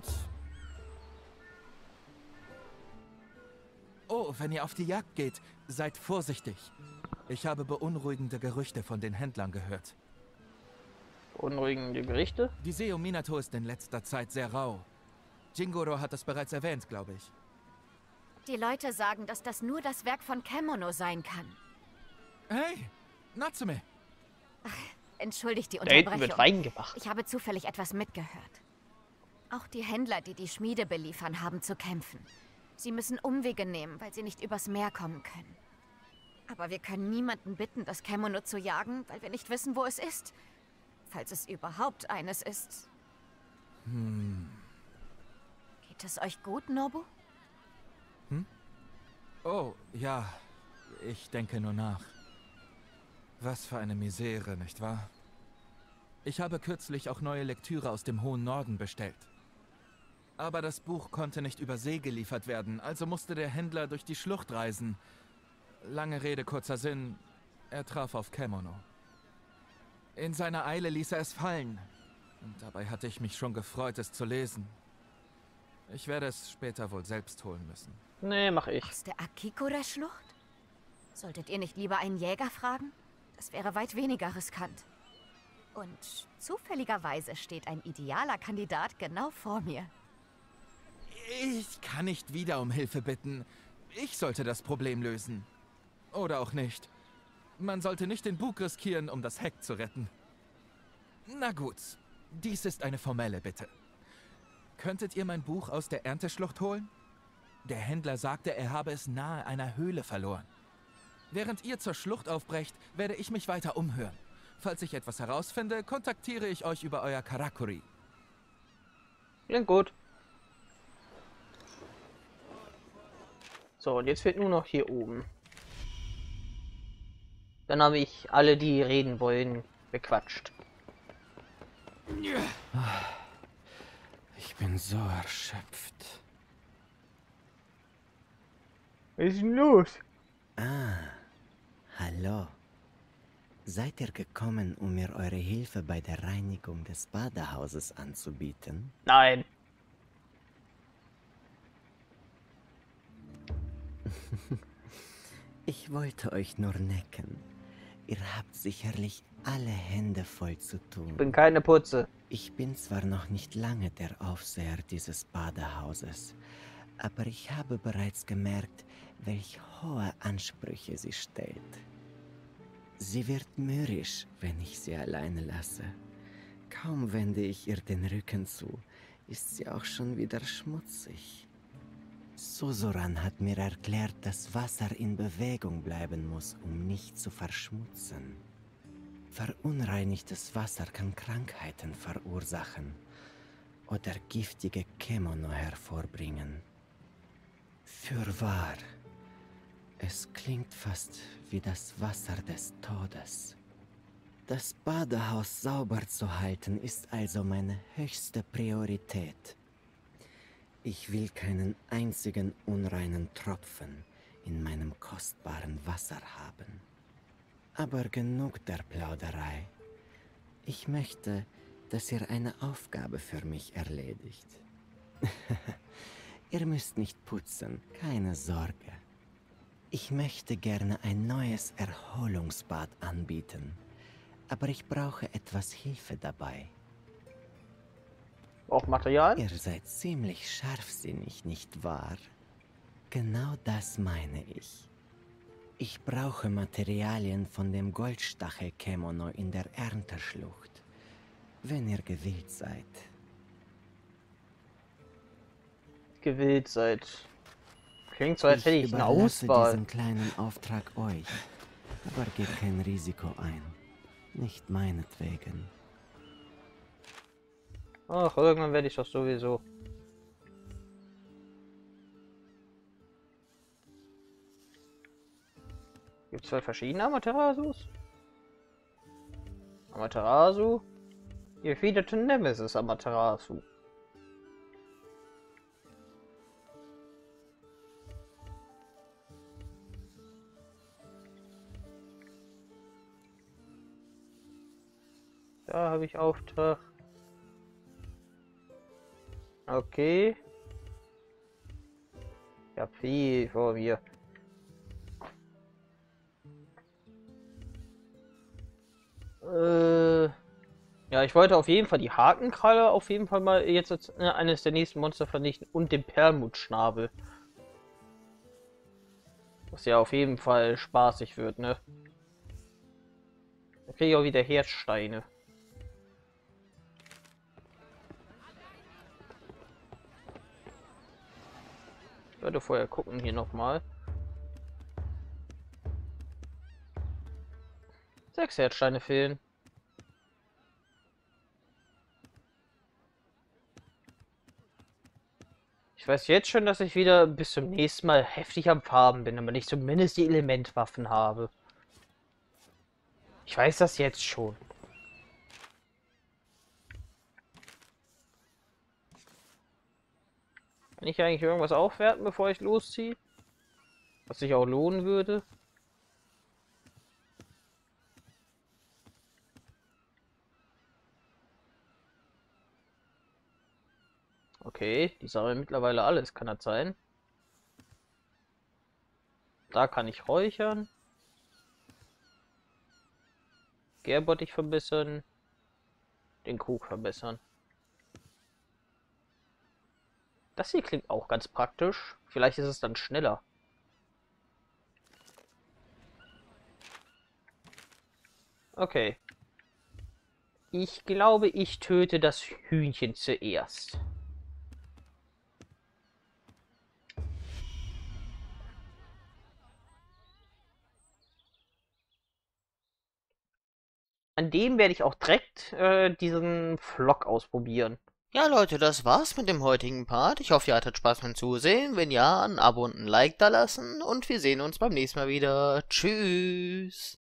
Oh, wenn ihr auf die Jagd geht, seid vorsichtig. Ich habe beunruhigende Gerüchte von den Händlern gehört. Beunruhigende Berichte? Die See um Minato ist in letzter Zeit sehr rau. Jingoro hat das bereits erwähnt, glaube ich. Die Leute sagen, dass das nur das Werk von Kemono sein kann. Hey, Natsume! Ach, entschuldigt die Da hinten Unterbrechung. wird Wein gemacht. Ich habe zufällig etwas mitgehört. Auch die Händler, die die Schmiede beliefern, haben zu kämpfen. Sie müssen Umwege nehmen, weil sie nicht übers Meer kommen können. Aber wir können niemanden bitten, das Kemono zu jagen, weil wir nicht wissen, wo es ist. Falls es überhaupt eines ist. Hm. Geht es euch gut, Nobu? Hm? Oh, ja. Ich denke nur nach. Was für eine Misere, nicht wahr? Ich habe kürzlich auch neue Lektüre aus dem hohen Norden bestellt. Aber das Buch konnte nicht über See geliefert werden, also musste der Händler durch die Schlucht reisen. Lange Rede, kurzer Sinn, er traf auf Kemono. In seiner Eile ließ er es fallen. Und dabei hatte ich mich schon gefreut, es zu lesen. Ich werde es später wohl selbst holen müssen. Nee, mach ich. Aus der Akikura-Schlucht? Solltet ihr nicht lieber einen Jäger fragen? Das wäre weit weniger riskant. Und zufälligerweise steht ein idealer Kandidat genau vor mir. Ich kann nicht wieder um Hilfe bitten. Ich sollte das Problem lösen. Oder auch nicht. Man sollte nicht den Bug riskieren, um das Heck zu retten. Na gut, dies ist eine formelle Bitte. Könntet ihr mein Buch aus der Ernteschlucht holen? Der Händler sagte, er habe es nahe einer Höhle verloren. Während ihr zur Schlucht aufbrecht, werde ich mich weiter umhören. Falls ich etwas herausfinde, kontaktiere ich euch über euer Karakuri. Klingt gut. So, und jetzt fehlt nur noch hier oben. Dann habe ich alle, die reden wollen, bequatscht. Ich bin so erschöpft. Was ist denn los? Ah, hallo. Seid ihr gekommen, um mir eure Hilfe bei der Reinigung des Badehauses anzubieten? Nein. Ich wollte euch nur necken. Ihr habt sicherlich alle Hände voll zu tun. Ich bin keine Putze. Ich bin zwar noch nicht lange der Aufseher dieses Badehauses, aber ich habe bereits gemerkt, welch hohe Ansprüche sie stellt. Sie wird mürrisch, wenn ich sie alleine lasse. Kaum wende ich ihr den Rücken zu, ist sie auch schon wieder schmutzig. Susuran hat mir erklärt, dass Wasser in Bewegung bleiben muss, um nicht zu verschmutzen. Verunreinigtes Wasser kann Krankheiten verursachen oder giftige Kemono hervorbringen. Fürwahr, es klingt fast wie das Wasser des Todes. Das Badehaus sauber zu halten ist also meine höchste Priorität. Ich will keinen einzigen unreinen Tropfen in meinem kostbaren Wasser haben. Aber genug der Plauderei. Ich möchte, dass ihr eine Aufgabe für mich erledigt. Ihr müsst nicht putzen, keine Sorge. Ich möchte gerne ein neues Erholungsbad anbieten, aber ich brauche etwas Hilfe dabei. Auch Material? Ihr seid ziemlich scharfsinnig, nicht wahr? Genau das meine ich. Ich brauche Materialien von dem Goldstachel-Kemono in der Ernteschlucht, wenn ihr gewillt seid. Gewillt seid. Klingt so, als hätte ich eine Auswahl. Diesen kleinen Auftrag euch, aber geht kein Risiko ein. Nicht meinetwegen. Ach, irgendwann werde ich doch sowieso. Gibt es zwei verschiedene Amaterasus? Amaterasu? Ihr erwiderte Nemesis Amaterasu. Da habe ich Auftrag. Okay. Ich habe viel vor mir. Äh. Ja, ich wollte auf jeden Fall die Hakenkralle auf jeden Fall mal jetzt als äh, eines der nächsten Monster vernichten und den Perlmutschnabel. Was ja auf jeden Fall spaßig wird, ne? Da kriege ich auch wieder Herzsteine. Ich werde vorher gucken hier nochmal. Sechs Herzsteine fehlen. Ich weiß jetzt schon, dass ich wieder bis zum nächsten Mal heftig am Farben bin, aber ich zumindest die Elementwaffen habe. Ich weiß das jetzt schon. Kann ich eigentlich irgendwas aufwerten, bevor ich losziehe? Was sich auch lohnen würde? Okay, die sammeln mittlerweile alles, kann das sein? Da kann ich räuchern. Gärbottich verbessern. Den Krug verbessern. Das hier klingt auch ganz praktisch. Vielleicht ist es dann schneller. Okay. Ich glaube, ich töte das Hühnchen zuerst. An dem werde ich auch direkt äh, diesen Vlog ausprobieren. Ja, Leute, das war's mit dem heutigen Part. Ich hoffe, ihr hattet Spaß beim Zusehen. Wenn ja, ein Abo und ein Like da lassen. Und wir sehen uns beim nächsten Mal wieder. Tschüss.